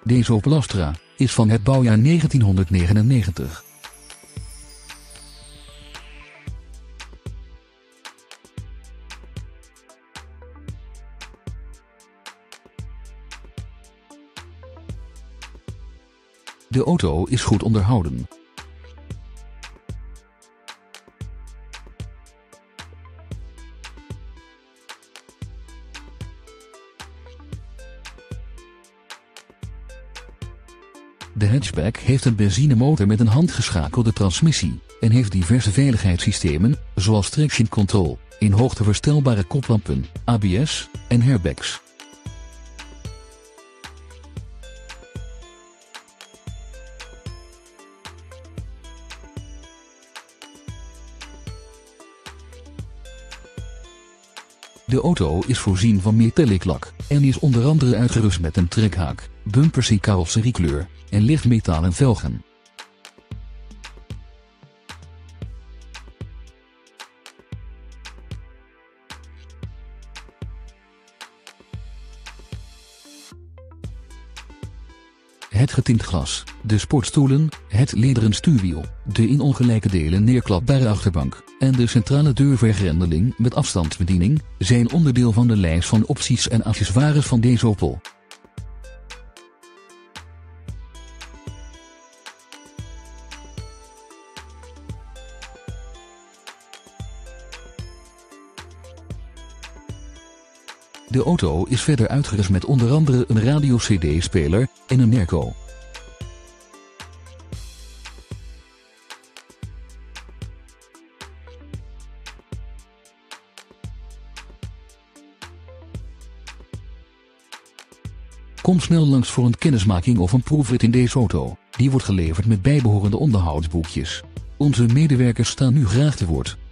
Deze Opel Astra is van het bouwjaar 1999. De auto is goed onderhouden. De hatchback heeft een benzinemotor met een handgeschakelde transmissie en heeft diverse veiligheidssystemen, zoals traction control, in hoogte verstelbare koplampen, ABS en airbags. De auto is voorzien van metallic lak en is onder andere uitgerust met een trekhaak, bumpers in carrosseriekleur en lichtmetalen velgen. Het getint glas, de sportstoelen, het lederen stuurwiel, de in ongelijke delen neerklapbare achterbank en de centrale deurvergrendeling met afstandsbediening zijn onderdeel van de lijst van opties en accessoires van deze Opel. De auto is verder uitgerust met onder andere een radio-cd-speler en een airco. Kom snel langs voor een kennismaking of een proefrit in deze auto. Die wordt geleverd met bijbehorende onderhoudsboekjes. Onze medewerkers staan nu graag te woord.